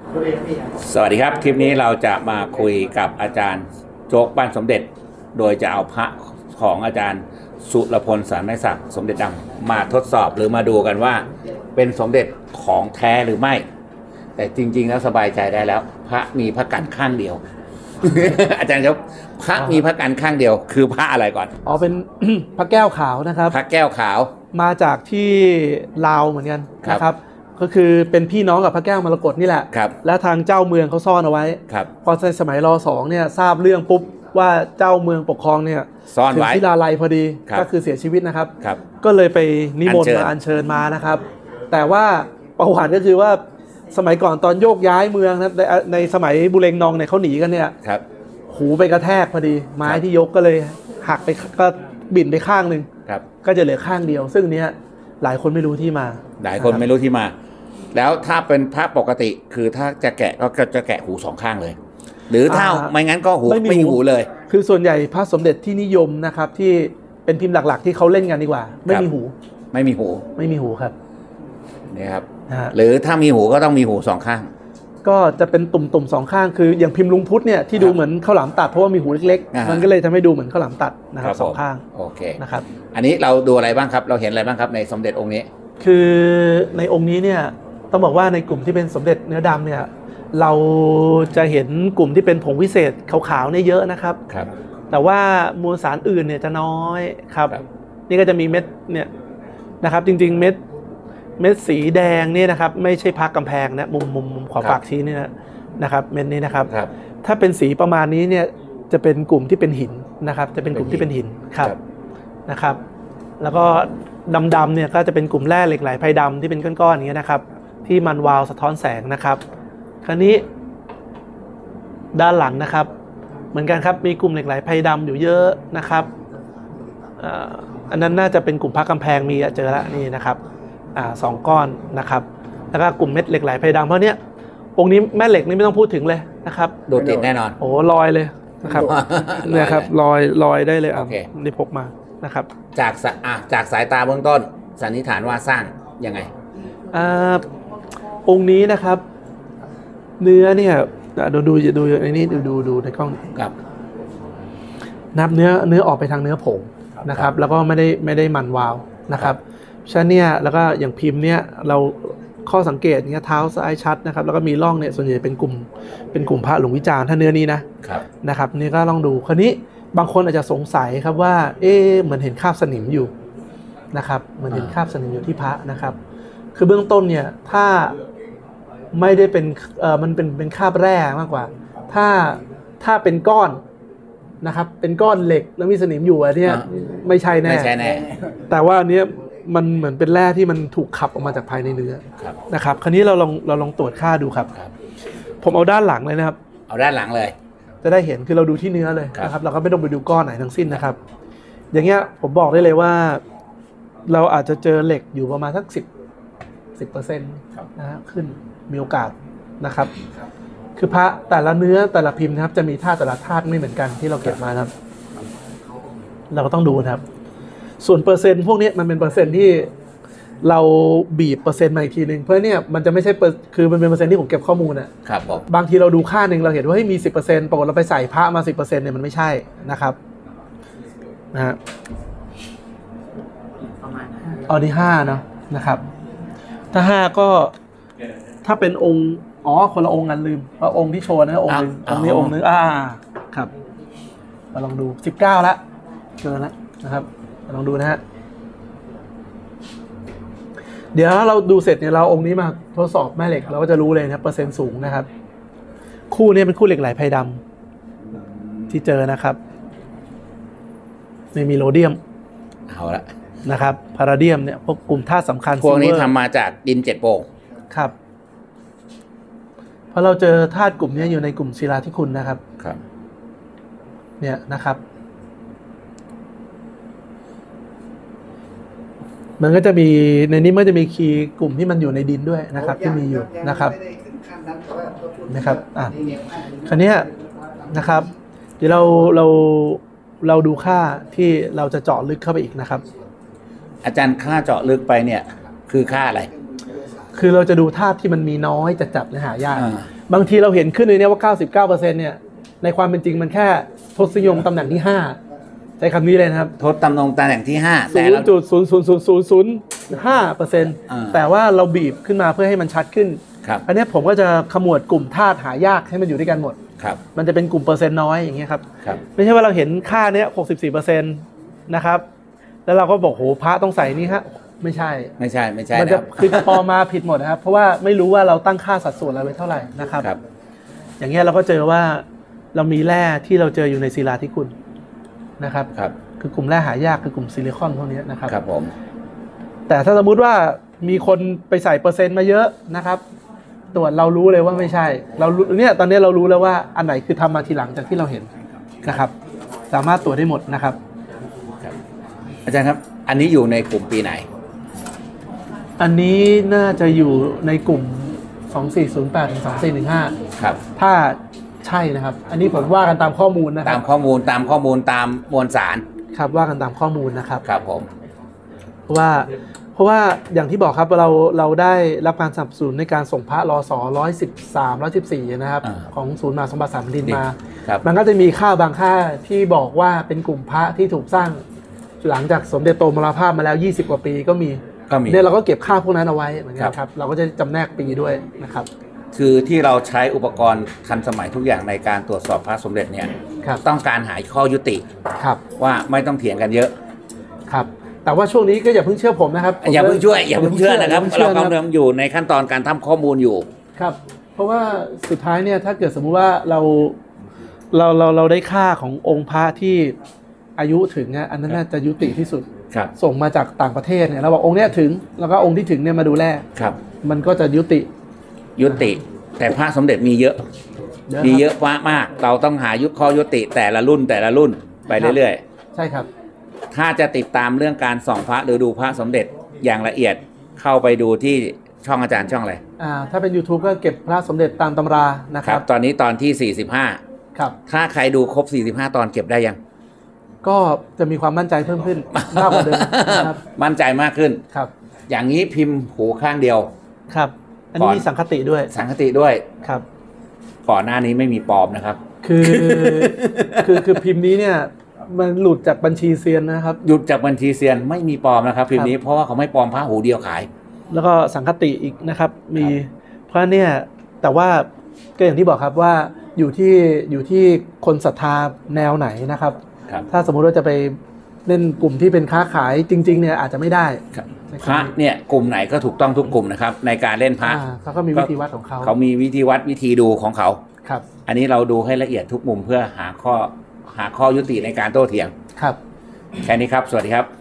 สวัสดีครับคลิปนี้เราจะมาคุยกับอาจารย์โจ๊กบ้านสมเด็จโดยจะเอาพระของอาจารย์สุรพลสารไม้สักสมเด็จดำมาทดสอบหรือมาดูกันว่าเป็นสมเด็จของแท้หรือไม่แต่จริงๆแล้วสบายใจได้แล้วพระมีพระกันข้างเดียว อาจารย์ครับพระมีพระกันข้างเดียวคือพระอะไรก่อนอ๋อเป็น พระแก้วขาวนะครับพระแก้วขาวมาจากที่ลาวเหมือนกันนะครับก็คือเป็นพี่น้องกับพระแก้วมรกตนี่แหละและทางเจ้าเมืองเขาซ่อนเอาไว้พอในสมัยร.2เนี่ยทราบเรื่องปุ๊บว่าเจ้าเมืองปกครองเนี่ยซ่อนไว้ที่ลาลัยพอดีก็คือเสียชีวิตนะครับก็เลยไปนิมนต์มาอัญเชิญมานะครับแต่ว่าประวัติก็คือว่าสมัยก่อนตอนโยกย้ายเมืองนะในสมัยบุเรงนองเนี่ยเขาหนีกันเนี่ยหูไปกระแทกพอดีไม้ที่ยกก็เลยหักไปก็บิ่นไปข้างหนึ่งก็จะเหลือข้างเดียวซึ่งเนี้ยหลายคนไม่รู้ที่มาหลายคนไม่รู้ที่มาแล้วถ้าเป็นพระปกติคือถ้าจะแกะก็จะแกะหูสองข้างเลยหรือถ้าไม่งั้นก็หูไม่มีหูเลยคือส่วนใหญ่พระสมเด็จที่นิยมนะครับที่เป็นพิมพ์หลักๆที่เขาเล่นกันดีกว่าไม่มีหูไม่มีหูครับนี่ครับหรือถ้ามีหูก็ต้องมีหูสองข้างก็จะเป็นตุ่มๆสองข้างคืออย่างพิมพ์ลุงพุทธเนี่ยที่ดูเหมือนข้าวหลามตัดเพราะว่ามีหูเล็กๆมันก็เลยทำให้ดูเหมือนข้าวหลามตัดนะครับสองข้างโอเคนะครับอันนี้เราดูอะไรบ้างครับเราเห็นอะไรบ้างครับในสมเด็จองค์นี้คือในองค์นี้เนี่ยต้องบอกว่าในกลุ่มที่เป็นสมเด็จเนื้อดำเนี่ยเราจะเห็นกลุ่มที่เป็นผงวิเศษขาวๆเนี่ยเยอะนะครับแต่ว่ามวลสารอื่นเนี่ยจะน้อยครับนี่ก็จะมีเม็ดเนี่ยนะครับจริงๆเม็ดสีแดงนี่นะครับไม่ใช่พักกำแพงนะมุมขอฝากชี้นี่นะครับเม็ดนี้นะครับถ้าเป็นสีประมาณนี้เนี่ยจะเป็นกลุ่มที่เป็นหินนะครับจะเป็นกลุ่มที่เป็นหินครับนะครับแล้วก็ดำๆเนี่ยก็จะเป็นกลุ่มแร่เหล็กไหลไพดำที่เป็นก้อนๆอย่างเงี้ยนะครับที่มันวาวสะท้อนแสงนะครับคราวนี้ด้านหลังนะครับเหมือนกันครับมีกลุ่มเหล็กไหลไพดำอยู่เยอะนะครับอันนั้นน่าจะเป็นกลุ่มพักกำแพงมีเจอแล้วนี่นะครับ2 ก้อนนะครับแล้วก็กลุ่มเม็ดเหล็กไหลไพดำเพราะเนี้ยองค์นี้แม่เหล็กนี่ไม่ต้องพูดถึงเลยนะครับโดดติดแน่นอนโอ้ลอยเลยนะครับเนี่ยครับลอยได้เลยได้พกมานะครับจากสายตาเบื้องต้นสันนิษฐานว่าสร้างยังไงองค์นี้นะครับเนื้อเนี่ยดูในนี้ดูในกล้องครับนับเนื้อออกไปทางเนื้อผงนะครับแล้วก็ไม่ได้มันวาวนะครับฉะนั้นเนี่ยแล้วก็อย่างพิมพ์เนี่ยเราข้อสังเกตเนี่ยเท้าซ้ายชัดนะครับแล้วก็มีร่องเนี่ยส่วนใหญ่เป็นกลุ่มพระหลวงวิจารณ์ถ้าเนื้อนี้นะครับนี่ก็ลองดูคราวนี้บางคนอาจจะสงสัยครับว่าเหมือนเห็นคราบสนิมอยู่นะครับเหมือนเห็นคราบสนิมอยู่ที่พระนะครับคือเบื้องต้นเนี่ยถ้าไม่ได้เป็นมันเป็นคราบแร่มากกว่าถ้าเป็นก้อนนะครับเป็นก้อนเหล็กแล้วมีสนิมอยู่อันนี้ไม่ใช่แน่แต่ว่าอันนี้มันเหมือนเป็นแร่ที่มันถูกขับออกมาจากภายในเนื้อนะครับคราวนี้เราลองตรวจค่าดูครับผมเอาด้านหลังเลยนะครับเอาด้านหลังเลยจะได้เห็นคือเราดูที่เนื้อเลยนะครับเราก็ไม่ต้องไปดูก้อนไหนทั้งสิ้นนะครับอย่างเงี้ยผมบอกได้เลยว่าเราอาจจะเจอเหล็กอยู่ประมาณสัก10%นะฮะขึ้นมีโอกาสนะครับคือพระแต่ละเนื้อแต่ละพิมพ์นะครับจะมีธาตุแต่ละธาตุไม่เหมือนกันที่เราเก็บมาครับเราก็ต้องดูนะครับส่วนเปอร์เซ็นต์พวกนี้มันเป็นเปอร์เซ็นต์ที่เราบีบเปอร์เซ็นต์มาอีกทีนึงเพราะเนี่ยมันจะไม่ใช่คือมันเป็นเปอร์เซ็นต์ที่ผมเก็บข้อมูลครับบางทีเราดูค่าหนึ่งเราเห็นว่าให้มี10%ปรากฏเราไปใส่พระมา 10% เนี่ยมันไม่ใช่นะครับนะฮะประมาณ5ที่5เนาะนะครับถ้า5ก็ถ้าเป็นองค์คนละองค์กันลืมเพราะองค์ที่โชว์นะองค์นึงองค์นี้องค์นึงครับมาลองดู19แล้วเกินแล้วนะครับลองดูนะฮะเดี๋ยวเราดูเสร็จเนี่ยเราองค์นี้มาทดสอบแม่เหล็กเราก็จะรู้เลยนะเปอร์เซ็นต์สูงนะครับคู่นี้เป็นคู่เหล็กไหลไพดำที่เจอนะครับไม่มีโรเดียมเอาละนะครับพาราเดียมเนี่ยพวกกลุ่มธาตุสำคัญพวกนี้ทำมาจากดิน7 โป่งครับเพราะเราเจอธาตุกลุ่มนี้อยู่ในกลุ่มศิลาธิคุณนะครับเนี่ยนะครับมันก็จะมีในนี้มันจะมีคีย์กลุ่มที่มันอยู่ในดินด้วยนะครับที่มีอยู่นะครับคราวนี้นะครับเดี๋ยวเราดูค่าที่เราจะเจาะลึกเข้าไปอีกนะครับอาจารย์ค่าเจาะลึกไปเนี่ยคือค่าอะไรคือเราจะดูธาตุที่มันมีน้อยจัดๆและหายากบางทีเราเห็นขึ้นเลยเนี่ยว่า 99%เนี่ยในความเป็นจริงมันแค่ทศนิยมตำแหน่งที่ 5ใช้คำนี้เลยนะครับทดตำแหน่งตำแหน่งที่5แต่เรา 0.00005%แต่ว่าเราบีบขึ้นมาเพื่อให้มันชัดขึ้นครับอันนี้ผมก็จะขมวดกลุ่มธาตุหายากให้มันอยู่ด้วยกันหมดครับมันจะเป็นกลุ่มเปอร์เซ็นต์น้อยอย่างเงี้ยครับครับไม่ใช่ว่าเราเห็นค่าเนี้ย64%นะครับแล้วเราก็บอกโหพระต้องใส่นี่ฮะไม่ใช่ไม่ใช่มันนะคจะรับคือพอมาผิดหมดนะครับเพราะว่าไม่รู้ว่าเราตั้งค่าสัดส่วนอะไรไว้เท่าไหร่นะครับครับอย่างเงี้ยเราก็เจอว่าเรามีแร่ที่เราเจออยู่ในศิลาธิคุณนะครับครับคือกลุ่มแร่หายากคือกลุ่มซิลิคอนพวกนี้นะครับครับผมแต่ถ้าสมมุติว่ามีคนไปใส่เปอร์เซ็นต์มาเยอะนะครับตรวจเรารู้เลยว่าไม่ใช่เราเนี่ยตอนนี้เรารู้แล้วว่าอันไหนคือทำมาทีหลังจากที่เราเห็นนะครับสามารถตรวจได้หมดนะครับครับ อาจารย์ครับ อันนี้อยู่ในกลุ่มปีไหนอันนี้น่าจะอยู่ในกลุ่ม 2408 ถึง 2415 ครับถ้าใช่นะครับ อันนี้ผมว่ากันตามข้อมูลนะคตารัมบข้อมูลตามมวลสารครับว่ากันตามข้อมูลนะครับครับผมเพราะว่าอย่างที่บอกครับเราได้รับการสนับสนุนในการส่งพระรอส113 114นะครับของศูนย์มหาสมบัติสามแผ่นดินมาครับมันก็จะมีค่าบางค่าที่บอกว่าเป็นกลุ่มพระที่ถูกสร้างหลังจากสมเด็จโตมรณภาพมาแล้ว20 กว่าปีก็มี เนี่ยเราก็เก็บค่าพวกนั้นเอาไว้เหมือนกันครับเราก็จะจำแนกปีด้วยนะครับคือที่เราใช้อุปกรณ์ทันสมัยทุกอย่างในการตรวจสอบพระสมเด็จเนี่ยครับต้องการหาข้อยุติครับว่าไม่ต้องเถียงกันเยอะครับแต่ว่าช่วงนี้ก็อย่าเพิ่งเชื่อผมนะครับอย่าเพิ่งช่วยอย่าเพิ่งเชื่อนะครับอย่าเราเพิ่งเชื่อนะคกำลัรับงอยู่ในขั้นตอนการทำข้อมูลอยู่ครับ เพราะว่าสุดท้ายเนี่ยถ้าเกิดสมมุติว่าเราได้ค่าขององค์พระที่อายุถึงเนี่ยอันนั้นน่าจะยุติที่สุดครับส่งมาจากต่างประเทศเนี่ยเราบอกองค์เนี้ยถึงแล้วก็องค์ที่ถึงเนี่ยมาดูแลครับมันก็จะยุติยุติ แต่พระสมเด็จมีเยอะ มีเยอะมากเราต้องหาข้อยุติแต่ละรุ่นไปเรื่อยใช่ครับๆ ถ้าจะติดตามเรื่องการส่องพระหรือดูพระสมเด็จอย่างละเอียดเข้าไปดูที่ช่องอาจารย์ช่องอะไรถ้าเป็น YouTube ก็เก็บพระสมเด็จตามตำรานะคครัรับ บ ตอนนี้ตอนที่ 45 ครับถ้าใครดูครบ 45 ตอนเก็บได้ยังก็จะมีความมั่นใจเพิ่มขึ้น มากกว่าเดิมนะครับมั่นใจมากขึ้นครับอย่างนี้พิมพ์หูข้างเดียวครับ อันนี้มีสังคติด้วยสังคติด้วยครับก่อนหน้านี้ไม่มีปลอมนะครับคือพิมพ์นี้เนี่ยมันหลุดจากบัญชีเซียนนะครับหยุดจากบัญชีเซียนไม่มีปลอมนะครับพิมพ์นี้เพราะว่าเขาไม่ปลอมพระหูเดียวขายแล้วก็สังคติอีกนะครับมีเพราะเนี่ยแต่ว่าก็อย่างที่บอกครับว่าอยู่ที่คนศรัทธาแนวไหนนะครับครับถ้าสมมุติว่าจะไปเล่นกลุ่มที่เป็นค้าขายจริงๆเนี่ยอาจจะไม่ได้ครับพระเนี่ยกลุ่มไหนก็ถูกต้องทุกกลุ่มนะครับในการเล่นพระเขาก็มีวิธีวัดของเขาเขามีวิธีวัดวิธีดูของเขาครับอันนี้เราดูให้ละเอียดทุกมุมเพื่อหาข้อยุติในการโต้เถียงครับแค่นี้ครับ สวัสดีครับ